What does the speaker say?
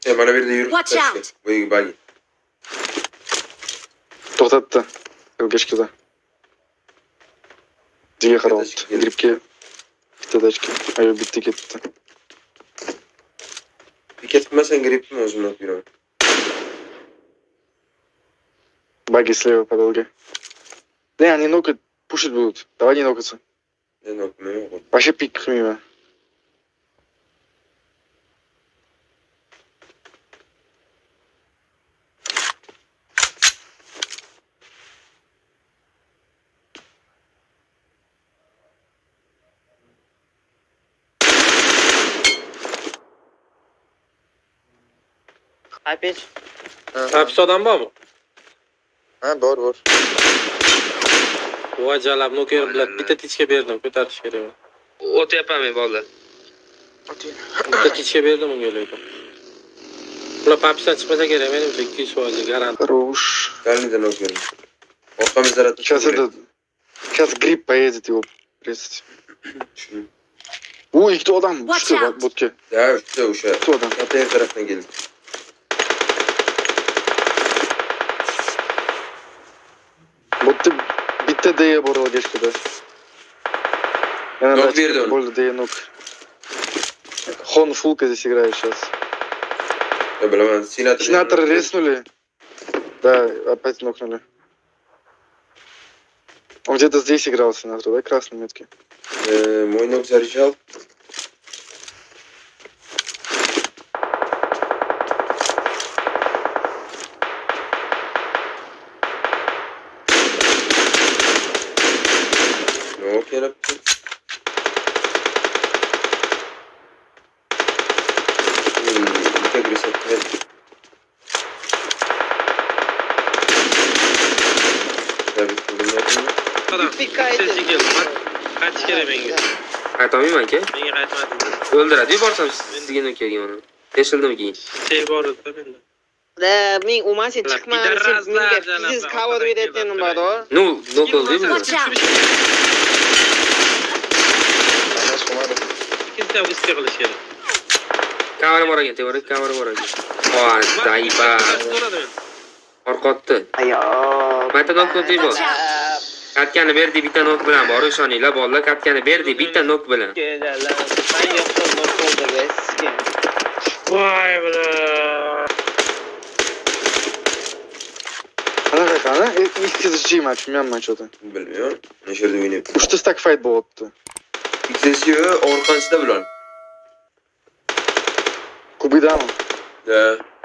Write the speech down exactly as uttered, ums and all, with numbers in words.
Sen mana bu yerda yurib Watch turibsan. out. Bu yerga bagi. To'xtatdi. Yo'gashkada. Jiga qarayapti. Gripga bitta dashka. Ayo bitta ketdi. Ketmasan gripmi o'zimni olib yuraman. Баги слева подолги. Не, они нокают, пушить будут. Давай не нокаться. Ne nokmaya bak. Вообще пик мимо. Опять? Hapis odam bormi? Ha, bor, bor. Vojalab noker bilan bitta tichka berdim, ko'tarish kerak. O'tyapman men bolalar. Bitta tichka berdim unga lekin. Ular papisdan chiqmasa kerak, menimcha ikki yuz foiz garant. Хорош. Dalidan noker. Orqamizda rat. Сейчас это... Сейчас грипп поедет его резать. Ой, кто там? Watch Что, out. будки? Ya, o'sha o'sha. Кто там? Katta tarafdan keldi. Вот ты bitta D'ga bor Yo'gashkada. Yana Nok датчик, berdi uni. Bo'ldi D nok. Хон фулка здесь играет сейчас. Ya bilaman, senator. Сенаторы резнули. Да, опять нокнули. Он где-то здесь играл, сенатор, да, красной метки? Э, Мой ног заряжал. Ну, kelibdi. Bitta grisat berdi. David bilmayaptimi? Odam. Sensi keldi. Qaytish kerak menga. Aytolmayman aka. Menga qaytmadingiz. O'ldiradi yuborsam sizga nokerga mana. Yashildimi keyin? Sey bor edi menda. Da, men umasi chiqmadi, siz menga fiziz cover berayotganim bor. No, no qildi bizni. Watch out. Kimsa istiq qilish kerak. Kamera bor ekan, tevarak kamera bor ekan. Voy, dayba. Orqotdi. Ayo. Mata nok ko'ti bor. Katkani berdi bitta nok bilan bor, ishoninglar bolalar, katkani berdi bitta nok bilan. Kelalar. Sen yo'qsan nok bo'ldi sizga. Voy bala. Ana qana? ikki yuz G match, men что-то. Bilmiyorum. Ne yerda o'ynayapti? uchta stack fight bo'lyapti. Ikkisi orqasida bilan. Kubidami? Da.